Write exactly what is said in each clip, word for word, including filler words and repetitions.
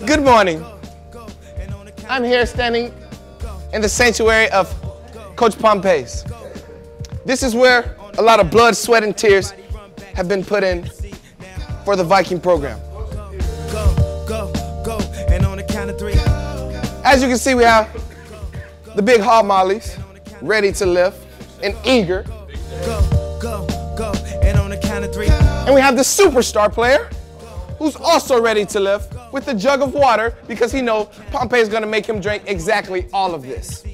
Good morning. I'm here standing in the sanctuary of Coach Pompey's. This is where a lot of blood, sweat, and tears have been put in for the Viking program. As you can see, we have the big hog mollies ready to lift and eager. And we have the superstar player who's also ready to lift with a jug of water because he knows Pompey is going to make him drink exactly all of this.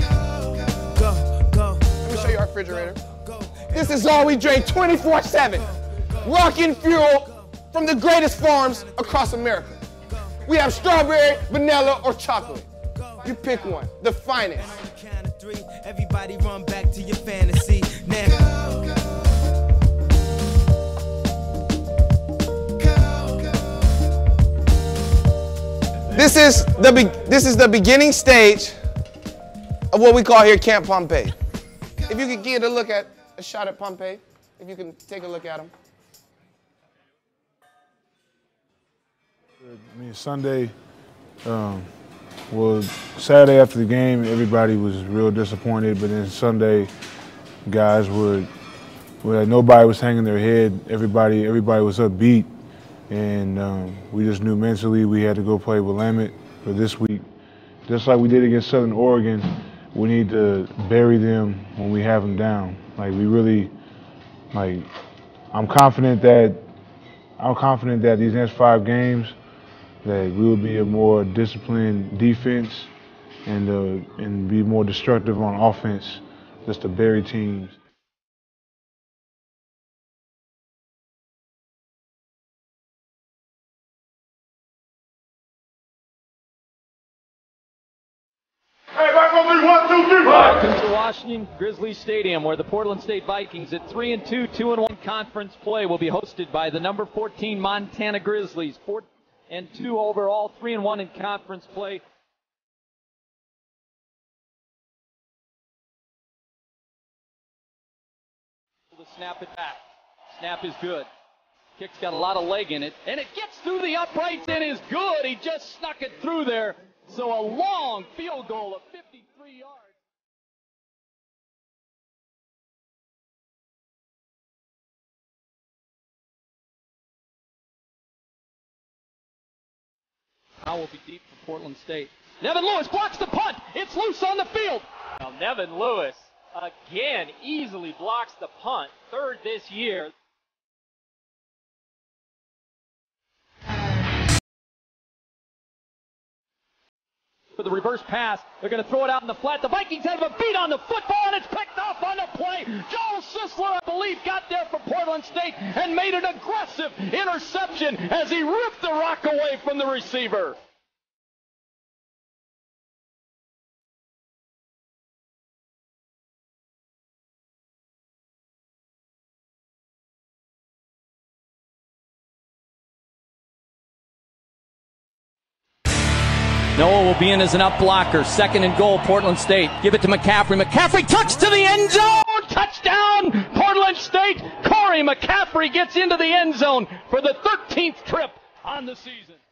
Let me show you our refrigerator. This is all we drink twenty-four seven. Rockin' fuel from the greatest farms across America. We have strawberry, vanilla, or chocolate. You pick one, the finest. Everybody run back to your fantasy now. This is the be this is the beginning stage of what we call here Camp Pompey. If you could get a look at a shot at Pompey, if you can take a look at him. I mean, Sunday, um, well, Saturday after the game, everybody was real disappointed, but then Sunday, guys would, well, nobody was hanging their head. Everybody, everybody was upbeat. And um, we just knew mentally we had to go play Willamette for this week. Just like we did against Southern Oregon, we need to bury them when we have them down. Like we really, like, I'm confident that, I'm confident that these next five games, that we will be a more disciplined defense and uh, and be more destructive on offense, just to bury teams. Welcome to Washington Grizzly Stadium, where the Portland State Vikings at three and two, two and one conference play will be hosted by the number fourteen Montana Grizzlies, four and two overall, three and one in conference play. To snap it back. Snap is good. Kick's got a lot of leg in it, and it gets through the uprights and is good. He just snuck it through there. So a long field goal of fifty-three yards. Now will be deep for Portland State. Nevin Lewis blocks the punt. It's loose on the field. Now Nevin Lewis again easily blocks the punt. Third this year. For the reverse pass, they're going to throw it out in the flat. The Vikings have a beat on the football, and it's picked off on the play. Joel Sisler, I believe, got there for Portland State and made an aggressive interception as he ripped the rock away from the receiver. Noah will be in as an up blocker. Second and goal, Portland State. Give it to McCaffrey. McCaffrey touch to the end zone. Touchdown, Portland State. Corey McCaffrey gets into the end zone for the thirteenth trip on the season.